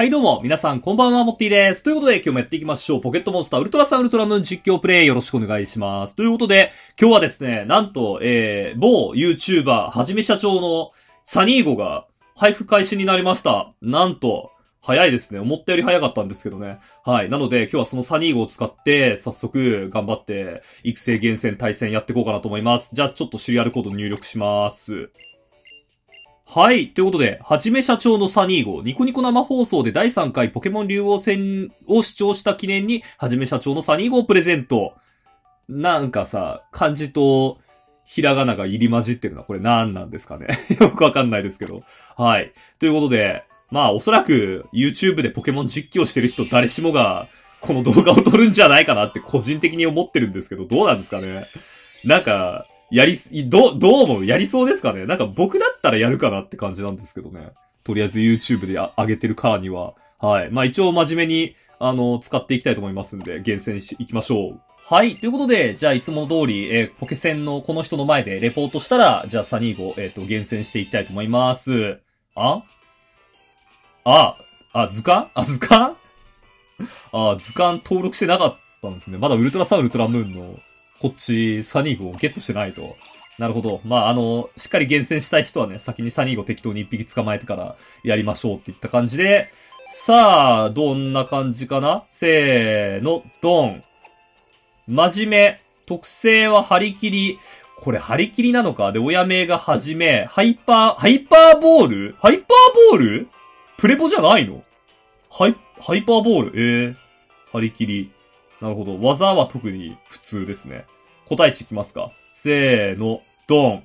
はいどうも、皆さんこんばんは、モッティです。ということで今日もやっていきましょう。ポケットモンスターウルトラサンウルトラムーン実況プレイよろしくお願いします。ということで、今日はですね、なんと、某 YouTuber、はじめ社長のサニーゴが配布開始になりました。なんと、早いですね。思ったより早かったんですけどね。はい。なので、今日はそのサニーゴを使って、早速、頑張って、育成厳選対戦やっていこうかなと思います。じゃあ、ちょっとシリアルコード入力します。はい。ということで、はじめ社長のサニー号、ニコニコ生放送で第3回ポケモン竜王戦を視聴した記念に、はじめ社長のサニー号をプレゼント。なんかさ、漢字とひらがなが入り混じってるのはこれ何なんですかねよくわかんないですけど。はい。ということで、まあおそらく YouTube でポケモン実況してる人誰しもが、この動画を撮るんじゃないかなって個人的に思ってるんですけど、どうなんですかね。なんか、どう思うやりそうですかね。なんか僕だったらやるかなって感じなんですけどね。とりあえず YouTube で上げてるからには。はい。まあ一応真面目に、使っていきたいと思いますんで、厳選していきましょう。はい。ということで、じゃあいつも通り、ポケセンのこの人の前でレポートしたら、じゃあサニーゴ、厳選していきたいと思います。図鑑図鑑登録してなかったんですね。まだウルトラサンウルトラムーンのこっち、サニーゴをゲットしてないと。なるほど。まあ、しっかり厳選したい人はね、先にサニーゴ適当に一匹捕まえてからやりましょうっていった感じで、さあ、どんな感じかなせーの、ドン。真面目。特性は張り切り。これ張り切りなのかで、親名がはじめ。ハイパーボールプレボじゃないのハイパーボール張り切り。なるほど。技は特に普通ですね。答え値いきますか。せーの、ドン。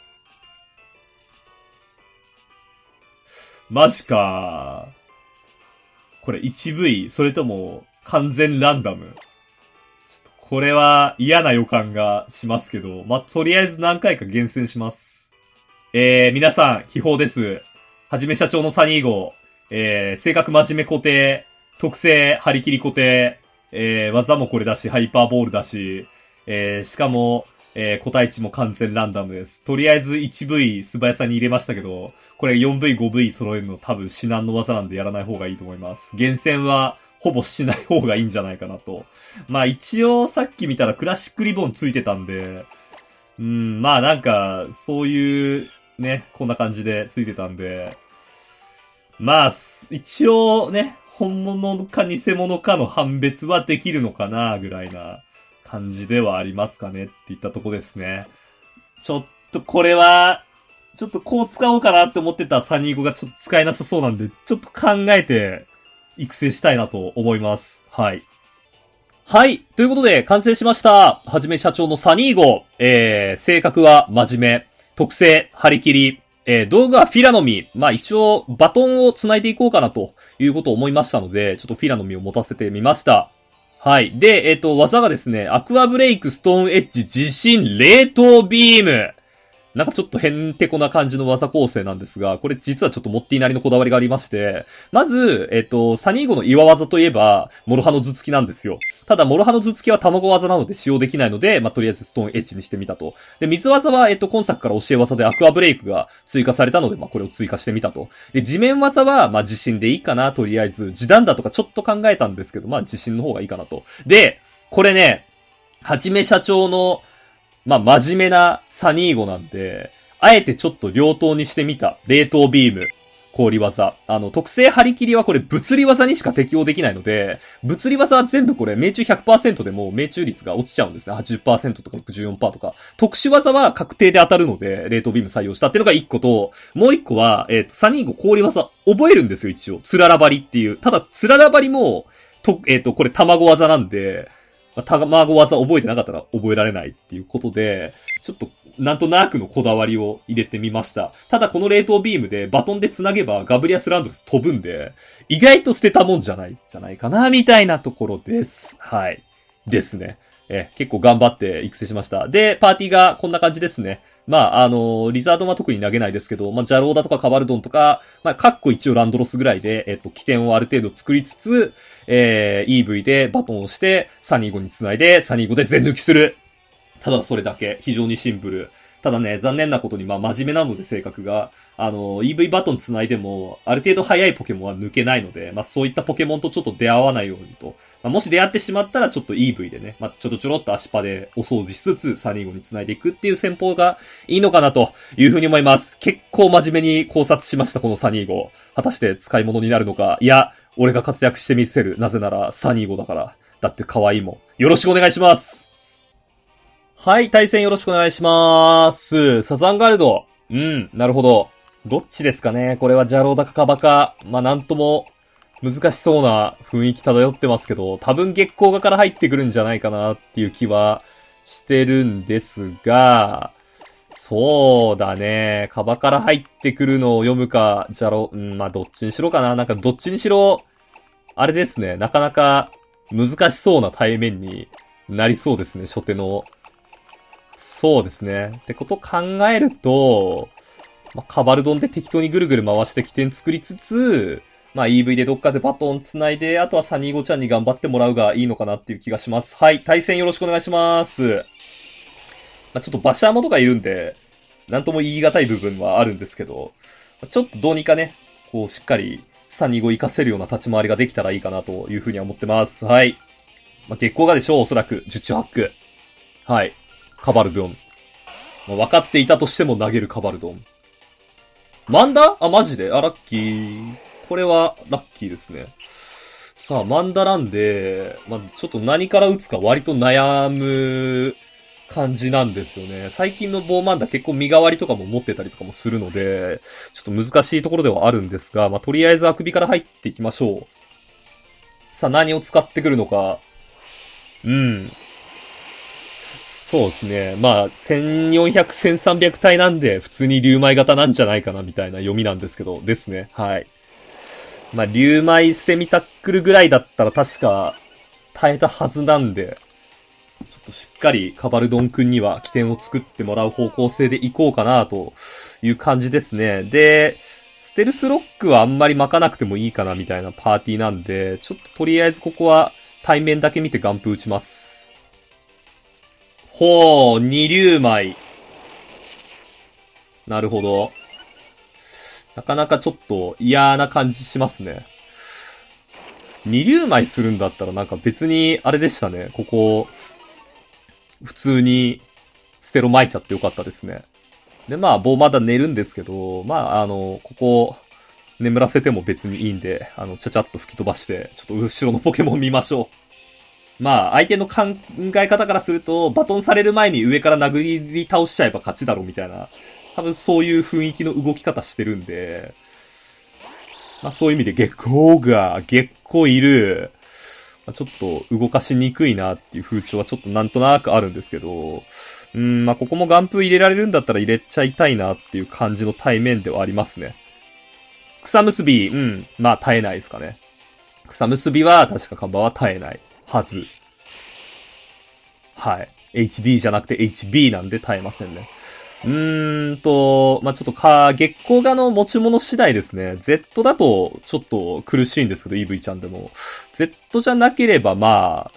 マジかこれ 1V、それとも完全ランダム。これは嫌な予感がしますけど、とりあえず何回か厳選します。皆さん、秘宝です。はじめ社長のサニー号。性格真面目固定。特性張り切り固定。技もこれだし、ハイパーボールだし、しかも、個体値も完全ランダムです。とりあえず 1V 素早さに入れましたけど、これ 4V、5V 揃えるの多分至難の技なんでやらない方がいいと思います。厳選はほぼしない方がいいんじゃないかなと。まあ一応さっき見たらクラシックリボンついてたんで、まあなんか、そういうね、こんな感じでついてたんで、まあ、一応ね、本物か偽物かの判別はできるのかな、ぐらいな感じではありますかねって言ったとこですね。ちょっとこれは、ちょっとこう使おうかなって思ってたサニーゴがちょっと使えなさそうなんで、ちょっと考えて育成したいなと思います。はい。はい。ということで、完成しました。はじめ社長のサニーゴ。性格は真面目。特性、張り切り。動画はフィラの実。まあ一応、バトンを繋いでいこうかなということを思いましたので、ちょっとフィラの実を持たせてみました。はい。で、技がですね、アクアブレイク、ストーンエッジ、自信、冷凍ビーム。なんかちょっとへんてこな感じの技構成なんですが、これ実はちょっとモッティなりのこだわりがありまして、まず、サニーゴの岩技といえば、モロハの頭突きなんですよ。ただ、モロハの頭突きは卵技なので使用できないので、とりあえずストーンエッジにしてみたと。で、水技は、今作から教え技でアクアブレイクが追加されたので、これを追加してみたと。で、地面技は、自信でいいかな、とりあえず。地弾だとかちょっと考えたんですけど、自信の方がいいかなと。で、これね、はじめ社長の、真面目なサニーゴなんで、あえてちょっと両刀にしてみた。冷凍ビーム。氷技。特性張り切りはこれ物理技にしか適用できないので、物理技は全部これ命中 100% でも命中率が落ちちゃうんですね。80% とか 64% とか。特殊技は確定で当たるので、冷凍ビーム採用したっていうのが1個と、もう1個は、サニーゴ氷技覚えるんですよ、一応。つららばりっていう。ただ、つららばりも、これ卵技なんで、卵技覚えてなかったら覚えられないっていうことで、ちょっとなんとなくのこだわりを入れてみました。ただこの冷凍ビームでバトンで繋げばガブリアスランドルス飛ぶんで、意外と捨てたもんじゃないかな、みたいなところです。はい。ですね。結構頑張って育成しました。で、パーティーがこんな感じですね。リザードは特に投げないですけど、ジャローダとかカバルドンとか、カッコ一応ランドロスぐらいで、起点をある程度作りつつ、EV でバトンをして、サニーゴに繋いで、サニーゴで全抜きする。ただそれだけ。非常にシンプル。 ただね、残念なことに、真面目なので性格が、EV バトン繋いでも、ある程度速いポケモンは抜けないので、そういったポケモンとちょっと出会わないようにと。もし出会ってしまったら、ちょっと EV でね、ちょろっと足パでお掃除しつつ、サニーゴに繋いでいくっていう戦法がいいのかなというふうに思います。結構真面目に考察しました、このサニーゴ。果たして使い物になるのか。いや、俺が活躍してみせる。なぜなら、サニーゴだから。だって可愛いもん。よろしくお願いします。はい、対戦よろしくお願いします。サザンガルド。なるほど。どっちですかね。これはジャローだかカバか。なんとも難しそうな雰囲気漂ってますけど、多分月光画から入ってくるんじゃないかなっていう気はしてるんですが、そうだね。カバから入ってくるのを読むか、ジャロ、どっちにしろかな。なんかどっちにしろ、あれですね。なかなか難しそうな対面になりそうですね。初手の。そうですね。ってこと考えると、カバルドンで適当にぐるぐる回して起点作りつつ、EV でどっかでバトン繋いで、あとはサニーゴちゃんに頑張ってもらうがいいのかなっていう気がします。はい、対戦よろしくお願いします。ちょっとバシャーモとかいるんで、なんとも言い難い部分はあるんですけど、ちょっとどうにかね、しっかりサニーゴ活かせるような立ち回りができたらいいかなというふうには思ってます。はい。月光がでしょう、おそらく。十中八九。はい。カバルドン。分かっていたとしても投げるカバルドン。マンダマジでラッキー。これはラッキーですね。さあ、マンダなんで、ちょっと何から打つか割と悩む感じなんですよね。最近のボーマンダ結構身代わりとかも持ってたりとかもするので、ちょっと難しいところではあるんですが、とりあえずあくびから入っていきましょう。さあ、何を使ってくるのか。そうですね。1400、1300体なんで、普通に竜舞型なんじゃないかな、みたいな読みなんですけど、ですね。はい。竜舞捨てみタックルぐらいだったら確か、耐えたはずなんで、ちょっとしっかりカバルドン君には起点を作ってもらう方向性でいこうかな、という感じですね。で、ステルスロックはあんまり巻かなくてもいいかな、みたいなパーティーなんで、ちょっととりあえずここは対面だけ見てガンプ打ちます。ほう、二竜舞。なるほど。なかなかちょっと嫌な感じしますね。二竜舞するんだったらなんか別にあれでしたね。ここ、普通にステロ巻いちゃってよかったですね。で、棒まだ寝るんですけど、ここ、眠らせても別にいいんで、ちゃちゃっと吹き飛ばして、ちょっと後ろのポケモン見ましょう。相手の考え方からすると、バトンされる前に上から殴り倒しちゃえば勝ちだろみたいな、多分そういう雰囲気の動き方してるんで、そういう意味で月光いる、ちょっと動かしにくいなっていう風潮はちょっとなんとなくあるんですけど、ここもガンプ入れられるんだったら入れちゃいたいなっていう感じの対面ではありますね。草結び、耐えないですかね。草結びは確かカバは耐えない。はず。はい。HD じゃなくて HB なんで耐えませんね。ちょっと月光画の持ち物次第ですね。Z だとちょっと苦しいんですけど、EV ちゃんでも。Z じゃなければワ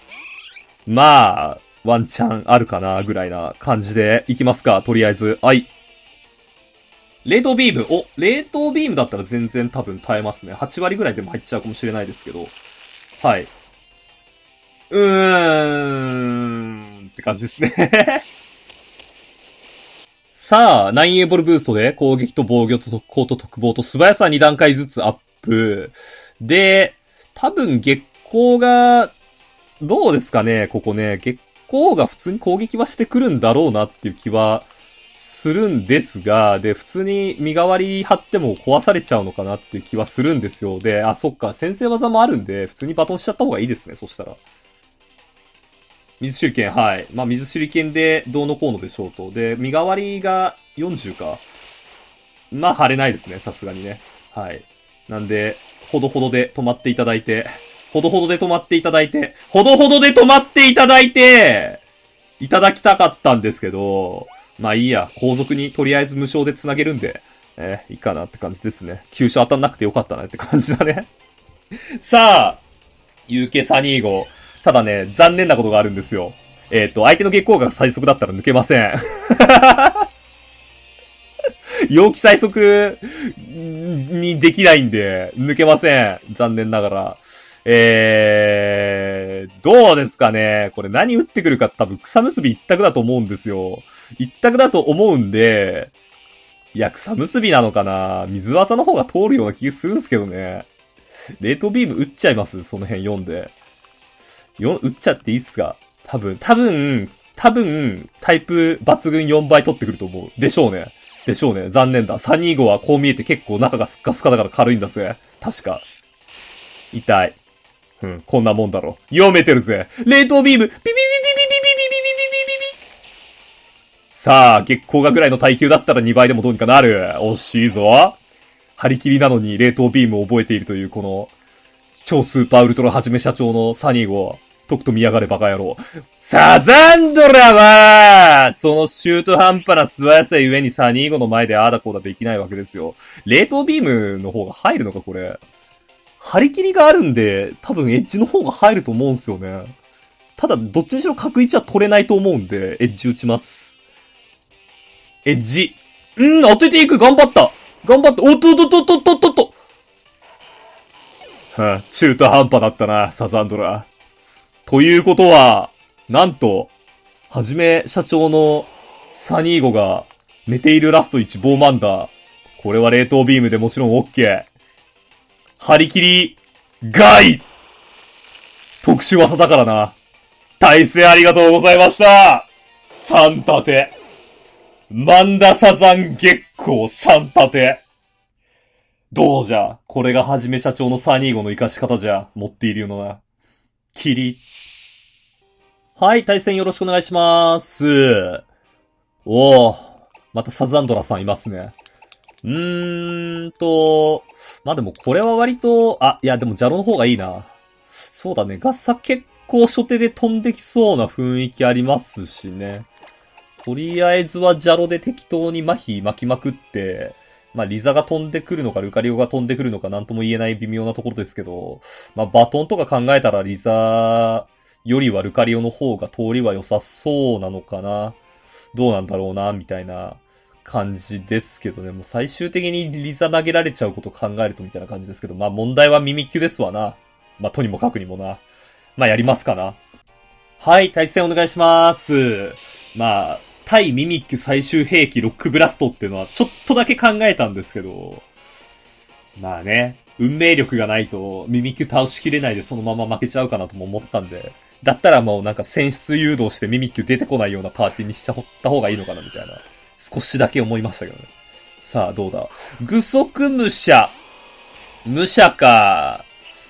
ンチャンあるかな、ぐらいな感じでいきますか、とりあえず。はい。冷凍ビーム。冷凍ビームだったら全然多分耐えますね。8割ぐらいでも入っちゃうかもしれないですけど。はい。って感じですね。さあ、9エボルブーストで攻撃と防御と特攻と特防と素早さ2段階ずつアップ。で、多分月光が、どうですかね、ここね。月光が普通に攻撃はしてくるんだろうなっていう気はするんですが、で、普通に身代わり張っても壊されちゃうのかなっていう気はするんですよ。で、そっか、先制技もあるんで、普通にバトンしちゃった方がいいですね、そしたら。水手裏剣、はい。水手裏剣でどうのこうのでしょうと。で、身代わりが40か。貼れないですね、さすがにね。はい。なんで、ほどほどで止まっていただいて、ほどほどで止まっていただいて、ほどほどで止まっていただいて、いただきたかったんですけど、いいや、後続にとりあえず無償で繋げるんで、いいかなって感じですね。急所当たんなくてよかったなって感じだね。さあ、ユーケサニーゴ。ただね、残念なことがあるんですよ。相手の月光が最速だったら抜けません。 陽気最速にできないんで、抜けません。残念ながら。どうですかね。これ何打ってくるか多分草結び一択だと思うんですよ。一択だと思うんで、いや、草結びなのかな。水技の方が通るような気がするんですけどね。冷凍ビーム打っちゃいますその辺読んで。打っちゃっていいっすか。多分、タイプ抜群4倍取ってくると思う。でしょうね。残念だ。325はこう見えて結構中がスッカスカだから軽いんだぜ。確か。痛い。こんなもんだろ。読めてるぜ。冷凍ビーム、ビビビビビビビビビビビビビさあ、月光がぐらいの耐久だったら2倍でもどうにかなる。惜しいぞ。張り切りなのに冷凍ビームを覚えているというこの、超スーパーウルトラはじめ社長のサニーゴ。とくと見やがれバカ野郎。サザンドラは、その中途半端な素早さゆえにサニーゴの前であーだこーだできないわけですよ。冷凍ビームの方が入るのかこれ。張り切りがあるんで、多分エッジの方が入ると思うんすよね。ただ、どっちにしろ角位置は取れないと思うんで、エッジ打ちます。エッジ。当てていく頑張ったおっとっとっとっとっとっとっと中途半端だったな、サザンドラ。ということは、なんと、はじめ社長のサニーゴが寝ているラスト1ボーマンダー。これは冷凍ビームでもちろん OK。張り切り、外特殊技だからな。対戦ありがとうございました3立て。マンダサザン月光3立て。どうじゃこれがはじめ社長のサニーゴの活かし方じゃ持っているような。キリ。はい、対戦よろしくお願いします。おー、またサザンドラさんいますね。まあ、でもこれは割と、いやでもジャロの方がいいな。そうだね、ガッサ結構初手で飛んできそうな雰囲気ありますしね。とりあえずはジャロで適当に麻痺巻きまくって、まあ、リザが飛んでくるのか、ルカリオが飛んでくるのか、なんとも言えない微妙なところですけど、まあ、バトンとか考えたらリザよりはルカリオの方が通りは良さそうなのかな。どうなんだろうな、みたいな感じですけどね。もう最終的にリザ投げられちゃうこと考えるとみたいな感じですけど、まあ問題はミミッキュですわな。まあとにもかくにもな。まあやりますかな。はい、対戦お願いします。まあ、対ミミッキュ最終兵器ロックブラストっていうのはちょっとだけ考えたんですけど、まあね、運命力がないとミミッキュ倒しきれないでそのまま負けちゃうかなとも思ったんで、だったらもうなんか選出誘導してミミッキュ出てこないようなパーティーにしちゃった方がいいのかなみたいな、少しだけ思いましたけどね。さあ、どうだ。具足武者。武者か。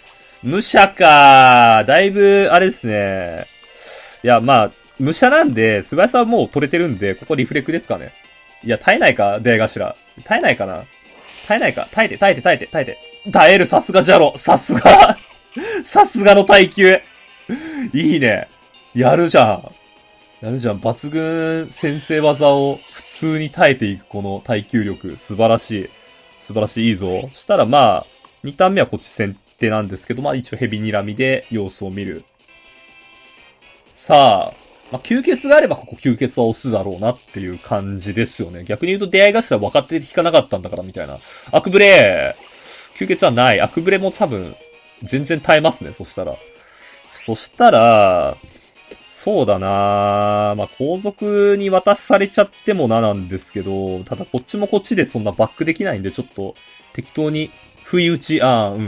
だいぶ、あれですね。いや、まあ、武者なんで、素早さはもう取れてるんで、ここリフレクですかね。いや、耐えないか出頭。耐えないかな耐えないか耐えて。耐える、さすがジャロ。さすがの耐久。いいね。やるじゃん。抜群先制技を普通に耐えていくこの耐久力。素晴らしい。いいぞ。したらまあ、2ターン目はこっち先手なんですけど、まあ一応ヘビ睨みで様子を見る。さあ、まあ、吸血があればここ吸血は押すだろうなっていう感じですよね。逆に言うと出会い頭分かって引かなかったんだからみたいな。アクブレ吸血はない。アクブレも多分、全然耐えますね、そしたら、そうだなまあ、後続に渡されちゃってもななんですけど、ただこっちもこっちでそんなバックできないんで、ちょっと、適当に、不意打ち、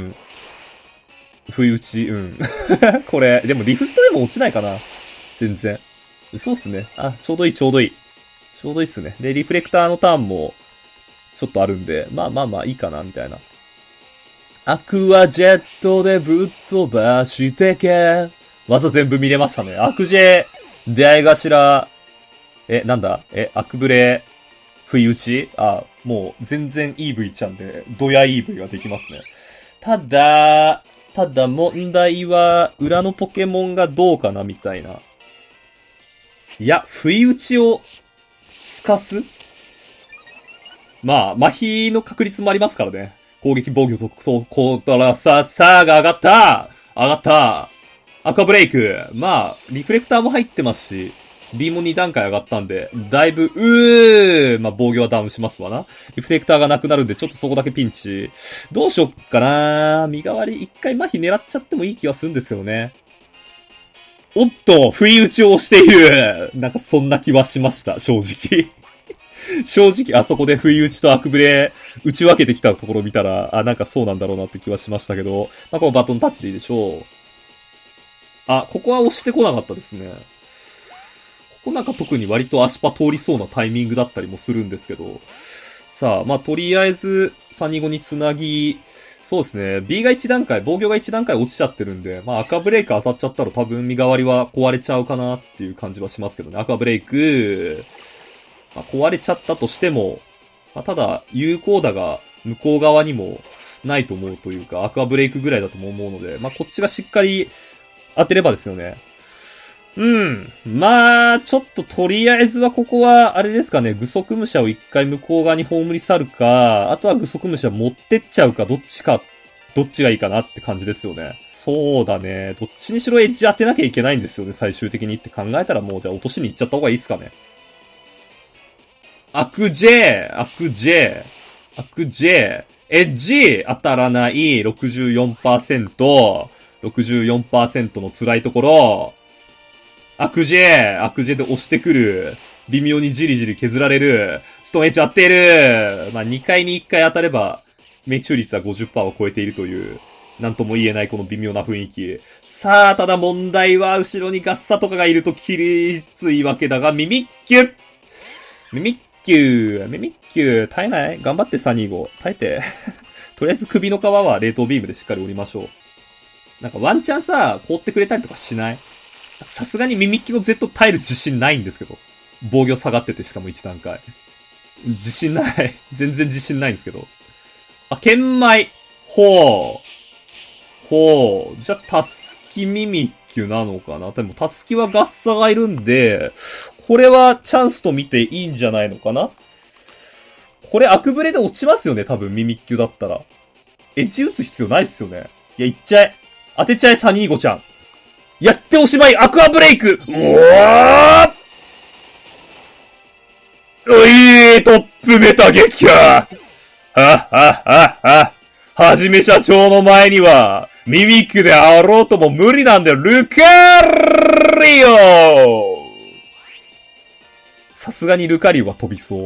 不意打ち、これ、でもリフストでも落ちないかな全然。そうっすね。ちょうどいいっすね。で、リフレクターのターンも、ちょっとあるんで、まあ、いいかな、みたいな。アクアジェットでぶっ飛ばしてけ。技全部見れましたね。アクジェ、出会い頭、なんだアクブレ、不意打ちもう全然 EV ちゃんで、ドヤ EV ができますね。ただ問題は、裏のポケモンがどうかなみたいな。いや、不意打ちを、透かすまあ、麻痺の確率もありますからね。攻撃防御続走コートラさあが上がったアクアブレイク。まあ、リフレクターも入ってますし、 B も2段階上がったんで、だいぶ、まあ、防御はダウンしますわな。リフレクターがなくなるんで、ちょっとそこだけピンチ。どうしよっかな。身代わり一回麻痺狙っちゃってもいい気はするんですけどね。おっと、不意打ちを押している。なんかそんな気はしました、正直。正直、あそこで不意打ちと悪ブレ打ち分けてきたところを見たら、なんかそうなんだろうなって気はしましたけど、まあ、このバトンタッチでいいでしょう。ここは押してこなかったですね。ここなんか特に割と足パ通りそうなタイミングだったりもするんですけど。さあ、まあ、とりあえず、325につなぎ、そうですね。B が1段階、防御が1段階落ちちゃってるんで、まあ、赤ブレイク当たっちゃったら多分身代わりは壊れちゃうかなっていう感じはしますけどね。赤ブレイク、まあ、壊れちゃったとしても、まあ、ただ、有効打が向こう側にもないと思うというか、赤ブレイクぐらいだとも思うので、まあ、こっちがしっかり当てればですよね。まあ、ちょっととりあえずはここは、あれですかね、具足武者を一回向こう側に葬り去るか、あとは具足武者持ってっちゃうか、どっちがいいかなって感じですよね。そうだね。どっちにしろエッジ当てなきゃいけないんですよね、最終的にって考えたらもうじゃあ落としに行っちゃった方がいいですかね。悪 J、エッジ当たらない64%、64% の辛いところ、悪 J で押してくる。微妙にじりじり削られる。ストーンエッジ当てる。まあ、2回に1回当たれば、命中率は 50% を超えているという、なんとも言えないこの微妙な雰囲気。さあ、ただ問題は、後ろにガッサとかがいると切りついわけだが、ミミッキュ耐えない頑張って325。耐えて。とりあえず首の皮は冷凍ビームでしっかり折りましょう。なんかワンチャンさ、凍ってくれたりとかしない？さすがにミミッキュの Z 耐える自信ないんですけど。防御下がっててしかも1段階。自信ない。全然自信ないんですけど。剣舞。ほう。じゃあ、タスキミミッキュなのかな？でも、タスキはガッサがいるんで、これはチャンスと見ていいんじゃないのかな？これ悪ブレで落ちますよね、多分ミミッキュだったら。エッジ打つ必要ないっすよね。いや、いっちゃえ。当てちゃえ、サニーゴちゃん。やっておしまい、アクアブレイク！おいトップメタ撃破！はじめ社長の前には、ミミックであろうとも無理なんだよ、ルカリオ！さすがにルカリオは飛びそう。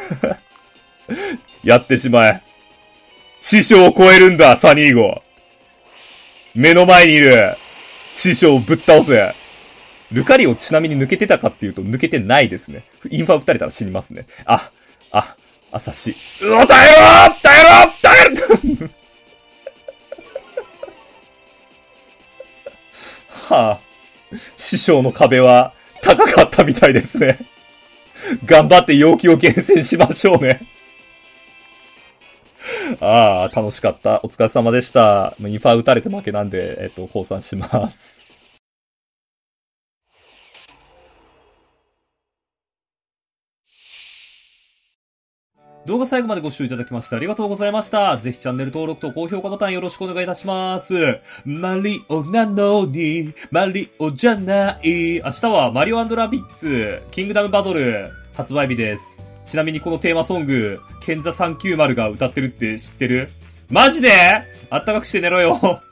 やってしまえ。師匠を超えるんだ、サニーゴ。目の前にいる。師匠をぶっ倒せ。ルカリオちなみに抜けてたかっていうと抜けてないですね。インファ打たれたら死にますね。優しい。耐えろは師匠の壁は高かったみたいですね。頑張って陽気を厳選しましょうね。楽しかった。お疲れ様でした。インファ打たれて負けなんで、降参します。動画最後までご視聴いただきましてありがとうございました。ぜひチャンネル登録と高評価ボタンよろしくお願いいたします。マリオなのに、マリオじゃない。明日はマリオ&ラビッツ、キングダムバトル、発売日です。ちなみにこのテーマソング、ケンザ390が歌ってるって知ってる？マジで？あったかくして寝ろよ。